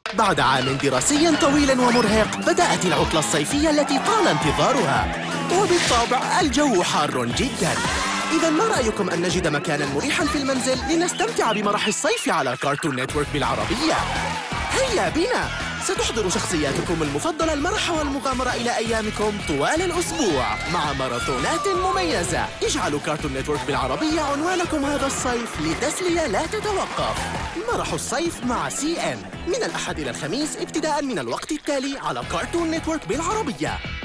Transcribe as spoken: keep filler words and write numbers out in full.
بعد عام دراسي طويل ومرهق بدأت العطلة الصيفية التي طال انتظارها، وبالطبع الجو حار جدا. إذا ما رأيكم أن نجد مكانا مريحا في المنزل لنستمتع بمرح الصيف على كارتون نتورك بالعربية؟ هيا بنا! ستحضر شخصياتكم المفضلة المرح والمغامرة إلى أيامكم طوال الأسبوع مع ماراثونات مميزة. اجعلوا كارتون نتورك بالعربية عنوانكم هذا الصيف لتسلية لا تتوقف. مرح الصيف مع سي إن من الأحد إلى الخميس ابتداء من الوقت التالي على كارتون نتورك بالعربية.